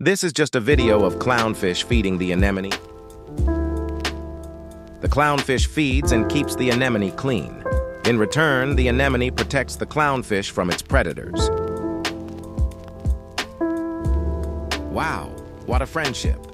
This is just a video of clownfish feeding the anemone. The clownfish feeds and keeps the anemone clean. In return, the anemone protects the clownfish from its predators. Wow, what a friendship!